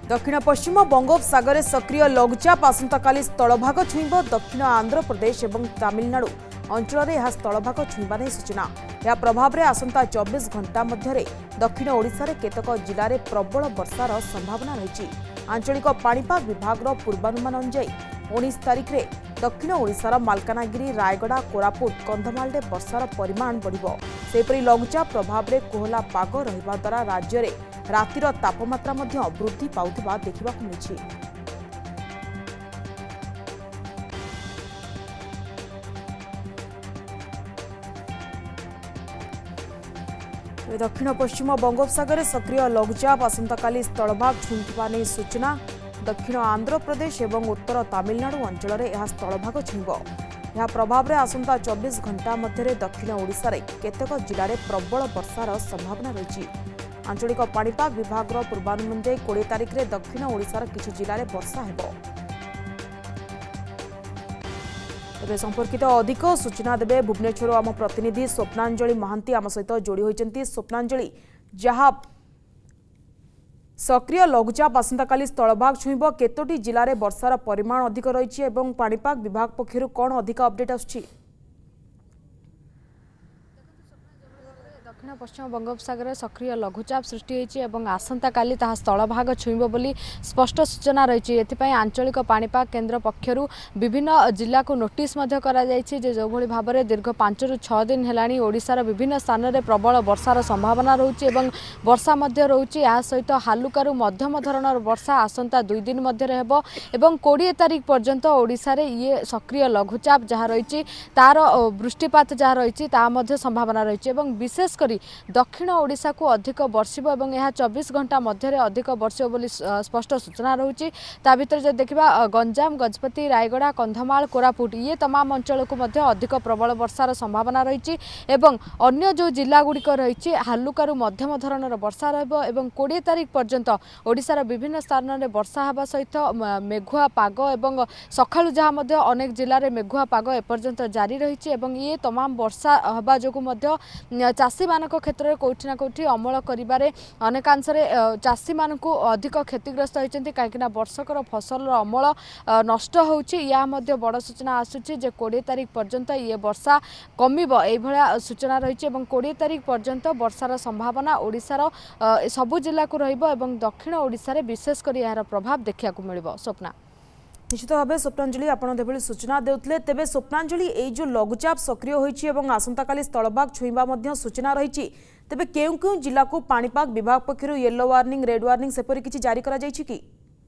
दक्षिण पश्चिम बंगोपसागर सक्रिय लघुचाप आसंताकाली स्थलभाग छुईब दक्षिण आंध्र प्रदेश और तमिलनाडु अंचल में स्थलभाग छुईबा नहीं सूचना। यह प्रभाव में आसंता 24 घंटा मध्य दक्षिण ओडिशा रे केतक जिले में प्रबल वर्षार संभावना रही। आंचलिक पाणीपाग विभाग पूर्वानुमान अनुसार 19 तारिख में दक्षिण ओडिशार मालकानगिरी रायगड़ा कोरापुट कंधमाल में वर्षार परिमाण बढ़िबो। सेपरि लघुचाप प्रभाव में कोहला पाग रहिबा द्वारा राज्य में रातिर तापमात्रा मध्य वृद्धि पाउथिबा देखिबाकु मिलिछि। दक्षिण पश्चिम बंगोपसागर सक्रिय लघुचाप आसंताकाली स्थलभाग छुईंथिबा नै सूचना। दक्षिण आंध्र प्रदेश और उत्तर तमिलनाडु अंचल में यह स्थलभाग छुईब। यह प्रभाव में आसंता 24 घंटा मध्य दक्षिण ओडिशा रे केतक जिले में प्रबल वर्षार संभावना रही। आंचलिक पाणीपाग विभाग पूर्वानुमान 20 तारिख में दक्षिण ओडिशार किछि जिले में वर्षा हेबो। तेज संपर्कित अधिक सूचना देवे भुवनेश्वर आम प्रतिनिधि स्वप्नांजलि महांती आम सहित जोड़ी होती। स्वप्नांजलि, जहाँ सक्रिय लघुचाप आसंताकाली स्थलभाग छुईब, केतोटी जिले में वर्षार परिमाण अधिक रही और पाणीपाग विभाग पक्षर कौन अधिक अपडेट आसुछि? दक्षिण पश्चिम बंगोपसागर सक्रिय लघुचाप सृष्टि होती आसंता काली ताहा स्थलभाग छुईब बोली स्पष्ट सूचना रही। एथिपाई आंचलिक पाणीपाग केन्द्र पक्षर विभिन्न जिला को नोटिस जो भली भाव में दीर्घ 5 ରୁ 6 दिन है ओडिशार विभिन्न स्थान में प्रबल वर्षार संभावना रोचे वर्षा रोचे। या सहित हालुकारु मध्यम धरणर वर्षा आसंता 2 दिन मध्य हेबो एवं 20 तारिख पर्यंत ओडिशा रे ये सक्रिय लघुचाप जहाँ रही तार वृष्टिपात जहाँ रही संभावना रही। विशेष कर दक्षिण ओडिशा को अधिक वर्षिब और यह 24 घंटा मध्य अधिक वर्षिब बोली स्पष्ट सूचना रही। ता भीतर जब देखा गंजाम गजपति रायगड़ा कंधमाल कोरापुट ये तमाम अंचल को अधिक प्रबल वर्षार संभावना रही। अन्य जो जिला गुड़िक रही हालुकारु मध्यम धरणर वर्षा रही। 20 तारिख पर्यंत ओडिशार विभिन्न स्थान में वर्षा हवा सहित मेघुआ पाग और सकाळु जहाँ अनेक जिले में मेघुआ पाग एपर्यंत जारी रही। ये तमाम वर्षा हवा जो चाषी क्षेत्र में कौटि ना कौटि अमल करिबारे अनेकांशरे चाषी मानकु अधिक क्षतिग्रस्त होइचंती काहेकिना वर्षकर फसल अमल नष्ट होउची। या मध्ये बड़ सूचना आसुची जे 20 तारिख पर्यंत ये वर्षा कमिबो एई भलिया सूचना रहिची। 20 तारिख पर्यंत वर्षार संभावना ओडिशार सबु जिला को रहिबो एवं दक्षिण ओडिशा रे विशेष करी यार प्रभाव देखिया को मिलिबो। स्वप्ना निश्चित भाव स्वप्नांजलि आपड़ी सूचना देते। तेज स्वप्नांजलि ये जो लघुचाप सक्रिय होती आसंताकाली स्थलभाग छुईबा सूचना रही, तेज क्यों क्यों जिला को पाणीपाग विभाग पक्षर येलो वार्निंग रेड वार्निंग सेपरी किसी जारी करा जायछि कि?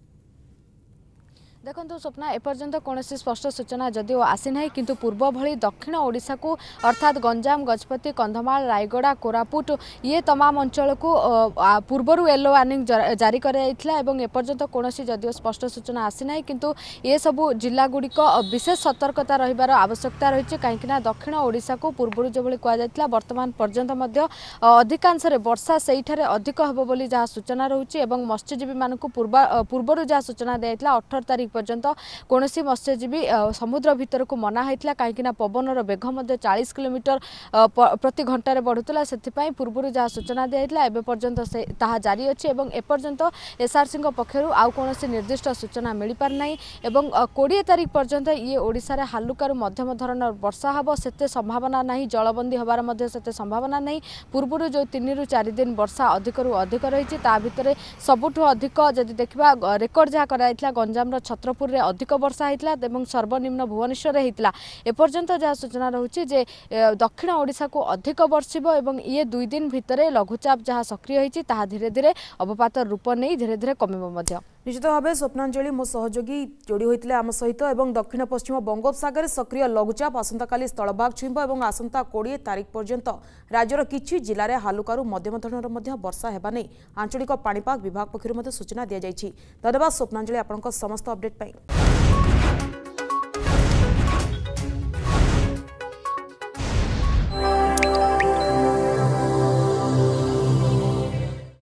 देखो स्वप्ना एपर्यंत कौन स्पष्ट सूचना जदिव आसी ना किंतु पूर्व भली दक्षिण ओडिशा को अर्थात गंजाम गजपति कंधमाल रायगड़ा कोरापुट ये तमाम अंचल को पूर्वर येलो वार्निंग जारी एपर्यंत कौन जदिव स्पष्ट सूचना आसी ना किंतु ये सबू जिला गुड़िक विशेष सतर्कता रहिबार आवश्यकता रही। कहीं दक्षिण ओडिशा को पूर्व जो भली कहुला वर्तमान पर्यंत अधिकांश वर्षा से अधिक हेबो बोली जहाँ सूचना रही। मत्स्यजीवी मानक पूर्वर जहाँ सूचना दिया 18 तारिख पर्यंत कौनसी मत्स्यजीवी समुद्र भीतर को मना होता कहीं पवनर बेग 40 किलोमीटर प्रति घंटे बढ़ुला से पूर्व जहाँ सूचना दिया एवं पर्यंत ताहा जारी अच्छी। एपर्यंत एसआरसी पक्षर आउ कौन निर्दिष्ट सूचना मिल पारना। 20 तारिख पर्यंत ये ओडिशा रे हालुकारु मध्यम धरणर वर्षा हम से संभावना नहीं, जलबंदी हबार से संभावना नहीं। पूर्व जो 3 ରୁ 4 दिन वर्षा अधिक अधिक रही भितर सबुठ अधिक जदि देखा रेकर्ड जहाँ कराइला गंजाम छत्रपुर रे अधिक वर्षा होता और सर्वनिम्न भुवनेश्वर होता। एपर्यंत जहाँ सूचना रही जे दक्षिण ओडिशा को अधिक वर्षिब और ये 2 दिन भितर लघुचाप जहाँ सक्रिय होती धीरे धीरे अवपात रूप नहीं धीरे धीरे कमिबो मध्य। निश्चित भाव स्वप्नांजलि मो सहयोगी जोड़ी होते आम सहित। दक्षिण पश्चिम बंगोपसागर सक्रिय लघुचाप आसंताकाली स्थलभाग छुईब और आसंता 20 तारिख पर्यंत राज्यर किछि जिले में हालुकारु मध्यम धरणर वर्षा हेबा नै आंचलिक पाणीपाग विभाग पक्षर सूचना दी जाइछि। धन्यवाद स्वप्नांजलि आपनका समस्त अपडेट पाई।